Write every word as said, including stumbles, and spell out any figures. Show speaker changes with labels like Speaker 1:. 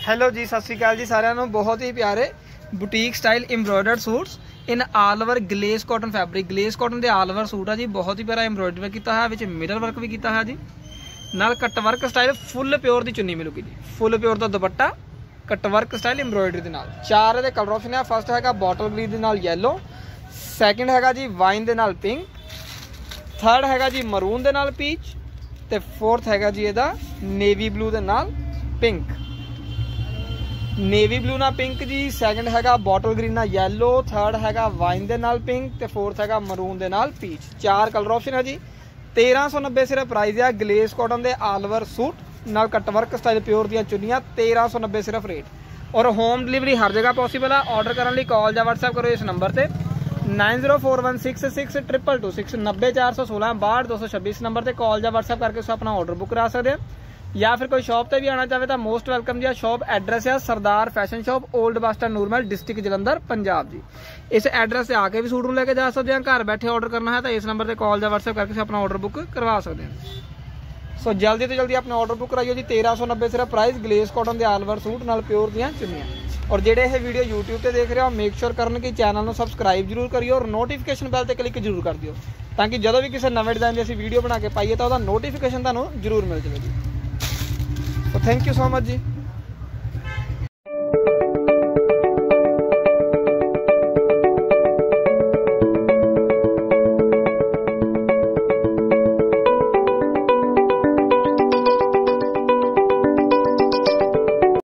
Speaker 1: Hello ਜੀ, ਸਤਿ ਸ਼੍ਰੀ ਅਕਾਲ ਜੀ ਸਾਰਿਆਂ ਨੂੰ। ਬਹੁਤ ਹੀ ਪਿਆਰੇ boutique style embroidered suits in all over glace cotton fabric. Glace cotton ਦੇ ਆਲ ਓਵਰ ਸੂਟ ਆ ਜੀ। ਬਹੁਤ ਹੀ ਪਿਆਰਾ ਐਮਬ੍ਰੋਇਡਰੀ ਕੀਤਾ ਹੋਇਆ, ਵਿੱਚ ਮਿਰਰ ਵਰਕ ਵੀ ਕੀਤਾ ਹੋਇਆ ਜੀ। ਨਾਲ cut work style full pure ਦੀ ਚੁੰਨੀ ਮਿਲੂਗੀ ਜੀ। ਫੁੱਲ ਪਿਓਰ ਦਾ ਦੁਪੱਟਾ, ਕੱਟ ਵਰਕ ਸਟਾइल एम्ब्रॉयडरी ਦੇ ਨਾਲ। ਚਾਰ ਇਹਦੇ ਕਲਰ ਆਪਸ਼ਨ ਹੈ। ਫਸਟ ਹੈਗਾ ਬੋਟਲ ਗ੍ਰੀਨ ਦੇ ਨਾਲ ਯੈਲੋ, ਸੈਕਿੰਡ ਹੈਗਾ ਜੀ ਵਾਈਨ ਦੇ ਨਾਲ ਪਿੰਕ, ਥਰਡ ਹੈਗਾ ਜੀ ਮਰੂਨ ਦੇ ਨਾਲ ਪੀਚ, ਤੇ ਫੋਰਥ ਹੈਗਾ ਜੀ ਇਹਦਾ ਨੇਵੀ ਬਲੂ ਦੇ ਨਾਲ ਪਿੰਕ। नेवी ब्लू ना पिंक जी, सैकेंड हैगा बॉटल ग्रीन ना येलो, थर्ड हैगा वाइन दे नाल पिंक, ते फोर्थ हैगा मरून दे नाल पीच। चार कलर ऑप्शन है जी। तेरह सौ नब्बे सिर्फ प्राइस है। ग्लेस कॉटन दे आल ओवर सूट नाल कट वर्क स्टाइल प्योर दियां चुन्नियां, तेरह सौ नब्बे सिर्फ रेट। और होम डिलीवरी हर जगह पॉसिबल है। ऑर्डर करने लिए कॉल या व्हाट्सएप करो इस नंबर से nine zero four one six six triple two six नब्बे चार सौ सोलह बाहठ दो सौ छब्बीस नंबर से कॉल या व्हाट्सएप करके उसे अपना ऑर्डर बुक करा सकते हैं। या फिर कोई शॉप पे भी आना चाहे तो मोस्ट वेलकम जी। शॉप एड्रेस है Sardar Fashion Shop, old bus stand Nurmahal, district Jalandhar, Punjab जी। इस एड्रेस से आके भी सूट लेके जा सकते हैं। घर बैठे ऑर्डर करना है तो इस नंबर से कॉल या व्हाट्सएप करके अपना ऑर्डर बुक करवा सकते हैं। सो जल्दी तो जल्दी अपना ऑर्डर बुक कराइए जी। तेरह सौ नब्बे सिर्फ प्राइस। ग्लेस कॉटन के आल ओवर सूट नाल प्योर दियां चुन्नियां। और जेडे ये वीडियो यूट्यूब पर देख रहे हो मेक श्योर करन कि चैनल को सबसक्राइब जरूर करिए और नोटिफिकेशन बैल पर क्लिक जरूर कर दियो, ताकि जो भी किसी नवे डिजाइन की असीं वीडियो बना के पाइए तो नोटिफिकेशन तुहानूं जरूर मिल जाए जी। So thank you so much ji.